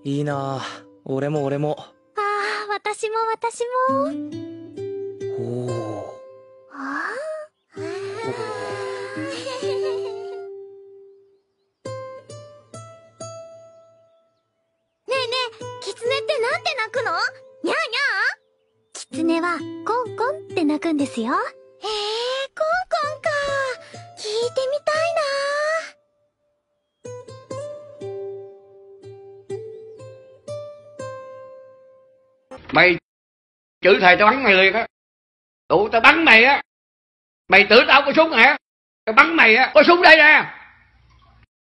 いいなぁ。俺も俺も。 ああ、私も私も。 おお。 ああ。ねえねえ、キツネってなんて鳴くの？にゃーにゃー？キツネはコンコンって鳴くんですよ。へえ、コンコンか。聞いてみたいな。 Mày chửi thầy tao bắn mày liền á. Tụi tao bắn mày á. Mày tưởng tao có súng hả? Tao bắn mày á, có súng đây nè.